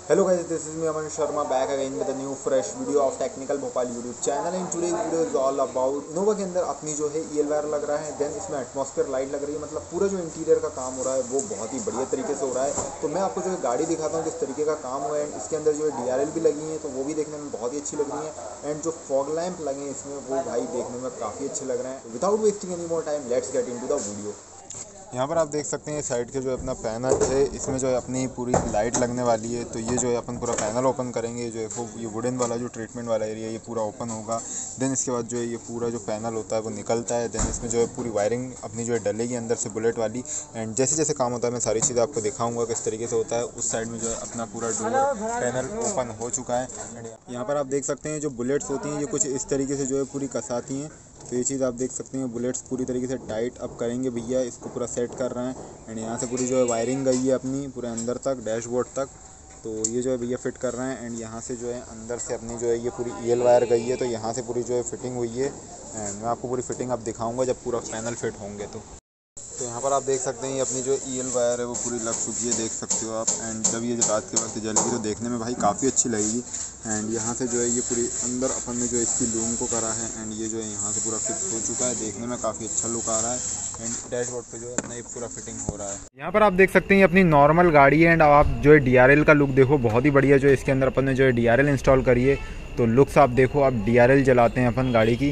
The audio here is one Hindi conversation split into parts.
Hello guys, this is me Aman Sharma back again with a new fresh video of Technical Bhopal YouTube channel and today's video is all about नोवा के अंदर अपनी जो है EL वायर लग रहा है, देन इसमें एटमॉस्फेयर लाइट लग रही है। मतलब पूरा जो इंटीरियर का काम हो रहा है वो बहुत ही बढ़िया तरीके से हो रहा है। तो मैं आपको जो है गाड़ी दिखाता हूँ किस तरीके का काम हुआ है। एंड इसके अंदर जो है DRL भी लगी है तो वो भी देखने में बहुत ही अच्छी लग रही है। एंड जो फॉग लैंप लगे हैं इसमें वो भाई देखने में काफ़ी अच्छे लग रहे हैं। Without wasting any more time let's get into the video. यहाँ पर आप देख सकते हैं साइड के जो अपना पैनल है, इसमें जो है अपनी पूरी लाइट लगने वाली है। तो ये जो है अपन पूरा पैनल ओपन करेंगे, जो है वो ये वुडन वाला जो ट्रीटमेंट वाला एरिया ये पूरा ओपन होगा। देन इसके बाद जो है ये पूरा जो पैनल होता है वो निकलता है। देन इसमें जो है पूरी वायरिंग अपनी जो है डलेगी अंदर से बुलेट वाली। एंड जैसे जैसे काम होता है मैं सारी चीज़ें आपको दिखाऊंगा किस तरीके से होता है। उस साइड में जो है अपना पूरा डोर पैनल ओपन हो चुका है। एंड यहाँ पर आप देख सकते हैं जो बुलेट्स होती हैं ये कुछ इस तरीके से जो है पूरी कसाती हैं। तो ये चीज़ आप देख सकते हैं बुलेट्स पूरी तरीके से टाइट अब करेंगे भैया, इसको पूरा सेट कर रहे हैं। एंड यहाँ से पूरी जो है वायरिंग गई है अपनी पूरे अंदर तक डैशबोर्ड तक। तो ये जो है भैया फिट कर रहे हैं। एंड यहाँ से जो है अंदर से अपनी जो है ये पूरी EL वायर गई है, तो यहाँ से पूरी जो है फिटिंग हुई है। एंड मैं आपको पूरी फिटिंग अब दिखाऊंगा जब पूरा पैनल फिट होंगे। तो यहाँ पर आप देख सकते हैं ये अपनी जो EL वायर है वो पूरी लग चुकी है, देख सकते हो आप। एंड जब ये रात के वक्त जलेगी तो देखने में भाई काफ़ी अच्छी लगेगी। एंड यहाँ से जो है ये पूरी अंदर अपन ने जो इसकी लूम को करा है। एंड ये जो है यहाँ से पूरा फिट हो चुका है, देखने में काफ़ी अच्छा लुक आ रहा है। एंड डैशबोर्ड पे जो है अपना ये पूरा फिटिंग हो रहा है। यहाँ पर आप देख सकते हैं ये अपनी नॉर्मल गाड़ी है। एंड अब आप जो है DRL का लुक देखो, बहुत ही बढ़िया जो है इसके अंदर अपन ने जो है DRL इंस्टॉल करी है। तो लुक्स आप देखो, आप DRL जलाते हैं अपन गाड़ी की।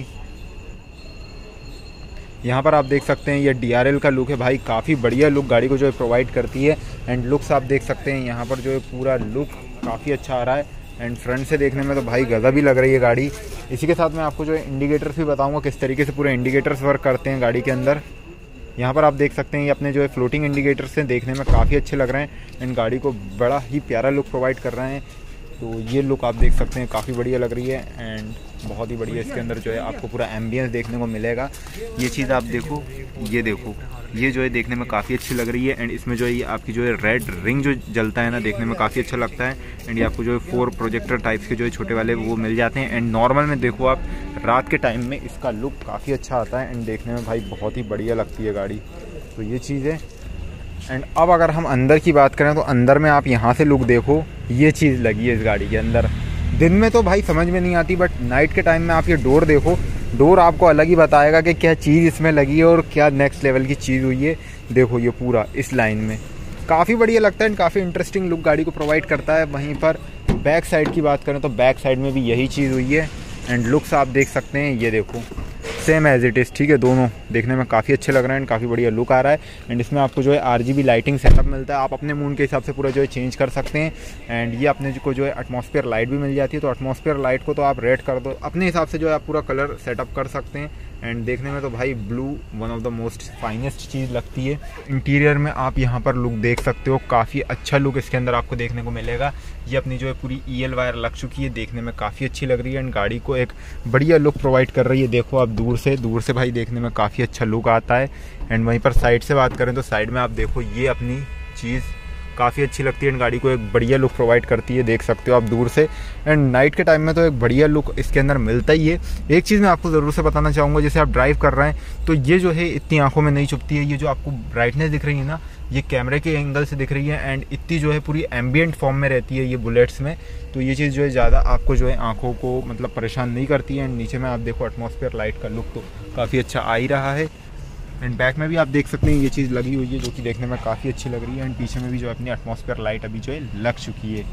यहाँ पर आप देख सकते हैं ये DRL का लुक है भाई, काफ़ी बढ़िया लुक गाड़ी को जो है प्रोवाइड करती है। एंड लुक्स आप देख सकते हैं यहाँ पर जो है पूरा लुक काफ़ी अच्छा आ रहा है। एंड फ्रंट से देखने में तो भाई गज़ब ही लग रही है गाड़ी। इसी के साथ मैं आपको जो है इंडिकेटर्स भी बताऊँगा किस तरीके से पूरे इंडिकेटर्स वर्क करते हैं गाड़ी के अंदर। यहाँ पर आप देख सकते हैं ये अपने जो है फ्लोटिंग इंडिकेटर्स हैं, देखने में काफ़ी अच्छे लग रहे हैं। एंड गाड़ी को बड़ा ही प्यारा लुक प्रोवाइड कर रहे हैं। तो ये लुक आप देख सकते हैं काफ़ी बढ़िया लग रही है। एंड बहुत ही बढ़िया इसके अंदर जो है आपको पूरा एम्बियंस देखने को मिलेगा। ये चीज़ आप देखो, ये देखो, ये जो है देखने में काफ़ी अच्छी लग रही है। एंड इसमें जो है ये आपकी जो है रेड रिंग जो जलता है ना, देखने में काफ़ी अच्छा लगता है। एंड ये आपको जो है 4 प्रोजेक्टर टाइप्स के जो है छोटे वाले वो मिल जाते हैं। एंड नॉर्मल में देखो आप रात के टाइम में इसका लुक काफ़ी अच्छा आता है। एंड देखने में भाई बहुत ही बढ़िया लगती है गाड़ी। तो ये चीज़ है। एंड अब अगर हम अंदर की बात करें तो अंदर में आप यहाँ से लुक देखो, ये चीज़ लगी है इस गाड़ी के अंदर। दिन में तो भाई समझ में नहीं आती, बट नाइट के टाइम में आप ये डोर देखो, डोर आपको अलग ही बताएगा कि क्या चीज़ इसमें लगी है और क्या नेक्स्ट लेवल की चीज़ हुई है। देखो ये पूरा इस लाइन में काफ़ी बढ़िया लगता है एंड काफ़ी इंटरेस्टिंग लुक गाड़ी को प्रोवाइड करता है। वहीं पर बैक साइड की बात करें तो बैक साइड में भी यही चीज़ हुई है। एंड लुक्स आप देख सकते हैं, ये देखो सेम एज इट इज़, ठीक है। दोनों देखने में काफ़ी अच्छे लग रहे हैं एंड काफ़ी बढ़िया लुक आ रहा है। एंड इसमें आपको जो है RGB लाइटिंग सेटअप मिलता है, आप अपने मूड के हिसाब से पूरा जो है चेंज कर सकते हैं। एंड ये अपने को जो है एटमॉस्फेयर लाइट भी मिल जाती है। तो एटमॉस्फेयर लाइट को तो आप रेड कर दो, अपने हिसाब से जो है आप पूरा कलर सेटअप कर सकते हैं। एंड देखने में तो भाई blue one of the most finest चीज़ लगती है। इंटीरियर में आप यहाँ पर लुक देख सकते हो, काफ़ी अच्छा लुक इसके अंदर आपको देखने को मिलेगा। ये अपनी जो है पूरी EL वायर लग चुकी है, देखने में काफ़ी अच्छी लग रही है एंड गाड़ी को एक बढ़िया लुक प्रोवाइड कर रही है। देखो आप दूर से भाई देखने में काफ़ी अच्छा लुक आता है। एंड वहीं पर साइड से बात करें तो साइड में आप देखो ये अपनी चीज़ काफ़ी अच्छी लगती है एंड गाड़ी को एक बढ़िया लुक प्रोवाइड करती है, देख सकते हो आप दूर से। एंड नाइट के टाइम में तो एक बढ़िया लुक इसके अंदर मिलता ही है। एक चीज़ मैं आपको ज़रूर से बताना चाहूँगा, जैसे आप ड्राइव कर रहे हैं तो ये जो है इतनी आंखों में नहीं चुभती है। ये जो आपको ब्राइटनेस दिख रही है ना, ये कैमरे के एंगल से दिख रही है। एंड इतनी जो है पूरी एम्बियंट फॉर्म में रहती है ये बुलेट्स में। तो ये चीज़ जो है ज़्यादा आपको जो है आंखों को मतलब परेशान नहीं करती है। एंड नीचे में आप देखो एटमॉस्फेयर लाइट का लुक तो काफ़ी अच्छा आ ही रहा है। एंड बैक में भी आप देख सकते हैं ये चीज़ लगी हुई है जो कि देखने में काफ़ी अच्छी लग रही है। एंड पीछे में भी जो अपनी एटमॉस्फेयर लाइट अभी जो है लग चुकी है।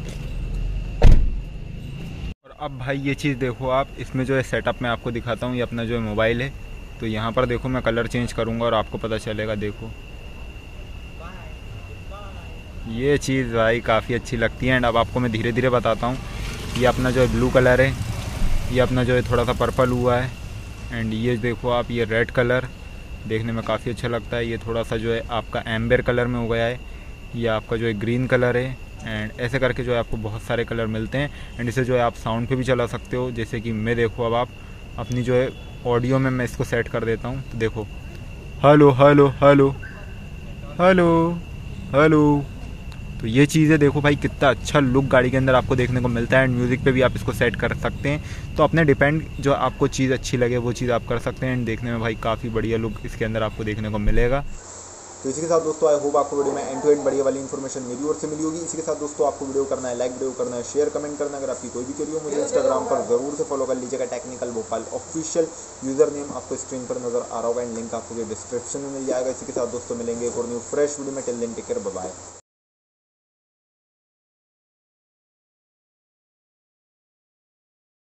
और अब भाई ये चीज़ देखो आप, इसमें जो है सेटअप मैं आपको दिखाता हूँ। ये अपना जो है मोबाइल है, तो यहाँ पर देखो मैं कलर चेंज करूँगा और आपको पता चलेगा। देखो ये चीज़ भाई काफ़ी अच्छी लगती है। एंड अब आपको मैं धीरे धीरे बताता हूँ। ये अपना जो है ब्लू कलर है, ये अपना जो है थोड़ा सा पर्पल हुआ है। एंड ये देखो आप, ये रेड कलर देखने में काफ़ी अच्छा लगता है। ये थोड़ा सा जो है आपका एम्बर कलर में हो गया है। ये आपका जो है ग्रीन कलर है। एंड ऐसे करके जो है आपको बहुत सारे कलर मिलते हैं। एंड इसे जो है आप साउंड पे भी चला सकते हो, जैसे कि मैं देखो अब आप अपनी जो है ऑडियो में मैं इसको सेट कर देता हूँ। तो देखो hello hello hello hello hello. तो ये चीज़ें देखो भाई कितना अच्छा लुक गाड़ी के अंदर आपको देखने को मिलता है। एंड म्यूज़िक पे भी आप इसको सेट कर सकते हैं। तो अपने डिपेंड जो आपको चीज़ अच्छी लगे वो चीज़ आप कर सकते हैं। एंड देखने में भाई काफ़ी बढ़िया लुक इसके अंदर आपको देखने को मिलेगा। तो इसी के साथ दोस्तों आई होप आपको वीडियो में एंड टू एंड बढ़िया वाली इन्फॉर्मेशन मेरी ओर से मिली होगी। इसी के साथ दोस्तों आपको वीडियो करना है लाइक, वीडियो करना है शेयर, कमेंट करना है। अगर आपकी कोई भी क्वेरी हो मुझे इंस्टाग्राम पर जरूर से फॉलो कर लीजिएगा, technical Bhopal official user name आपको स्क्रीन पर नजर आ रहा होगा एंड लिंक आपको डिस्क्रिप्शन में मिल जाएगा। इसी के साथ दोस्तों मिलेंगे एक और न्यू फ्रेश वीडियो में। Till then take care, bye bye.